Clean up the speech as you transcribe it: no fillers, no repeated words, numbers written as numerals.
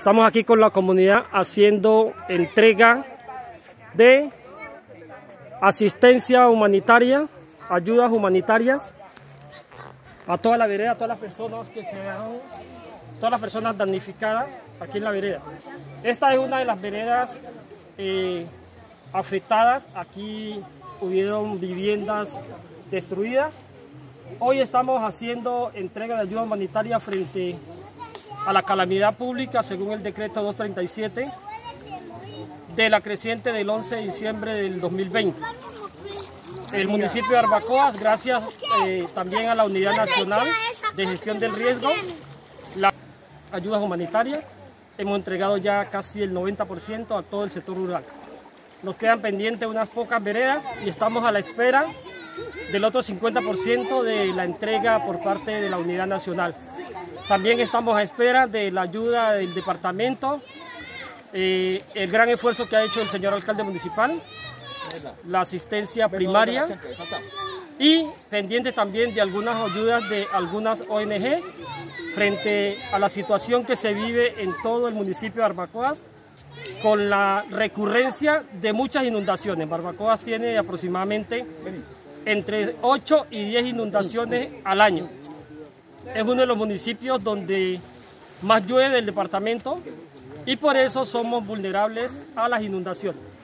Estamos aquí con la comunidad haciendo entrega de asistencia humanitaria, ayudas humanitarias a toda la vereda, a todas las personas todas las personas damnificadas aquí en la vereda. Esta es una de las veredas afectadas. Aquí hubieron viviendas destruidas. Hoy estamos haciendo entrega de ayuda humanitaria frente a la calamidad pública según el decreto 237 de la creciente del 11 de diciembre del 2020. El municipio de Barbacoas, gracias también a la Unidad Nacional de Gestión del Riesgo, las ayudas humanitarias, hemos entregado ya casi el 90% a todo el sector rural. Nos quedan pendientes unas pocas veredas y estamos a la espera del otro 50% de la entrega por parte de la Unidad Nacional. También estamos a espera de la ayuda del departamento, el gran esfuerzo que ha hecho el señor alcalde municipal, la asistencia primaria y pendiente también de algunas ayudas de algunas ONG frente a la situación que se vive en todo el municipio de Barbacoas con la recurrencia de muchas inundaciones. Barbacoas tiene aproximadamente entre 8 y 10 inundaciones al año. Es uno de los municipios donde más llueve del departamento y por eso somos vulnerables a las inundaciones.